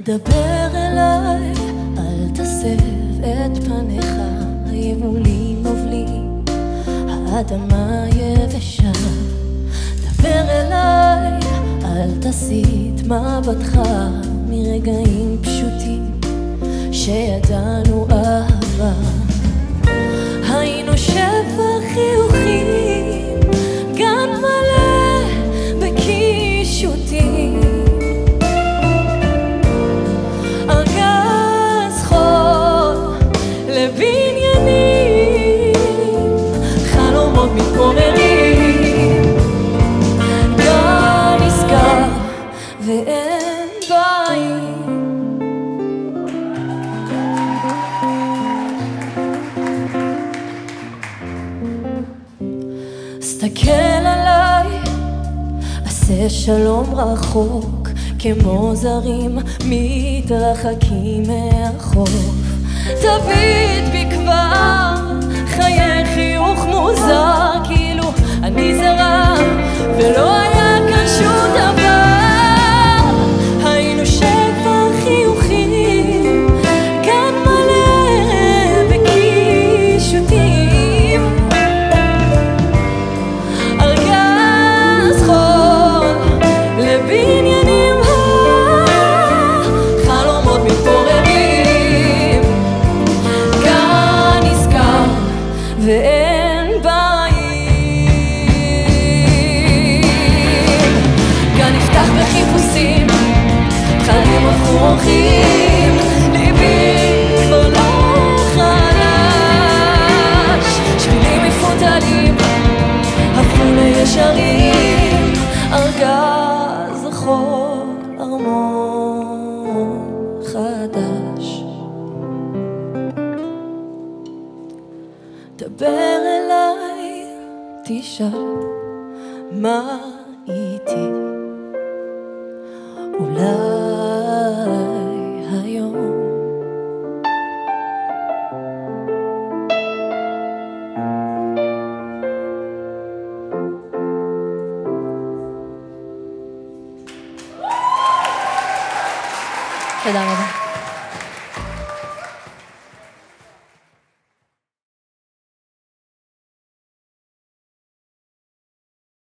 דבר אליי, אל תסב את פניך, היבולים נובלים, האדמה יבשה. דבר אליי, אל תסיט מבטך מרגעים פשוטים שידענו אהבה. היינו שבע חיוכים, גן מלא בקישוטים, ארגז חול לבניינים, חלומות מתפוררים, גן נסגר ואין בית. סתכל עליי, עשה שלום רחוק, כמו זרים מתרחקים מהחוף. תביט בי כבר, חיי חיוך מוזר, כאילו אני זרה ולא היה כאן שום דבר. היינו שבע חיוכים, גן מלא בקישוטים, ארגז חול לבניינים, חלומות מתפוררים, גן נסגר ואין בית. גן נפתח בחיפושים, חיים הפכו אורחים, ליבי כבר לא חלש, שבילים מפותלים הפכו לישרים, ארגז חול, ארמון חדש. דבר אליי, תשאל מה איתי, אולי היום. תודה רבה.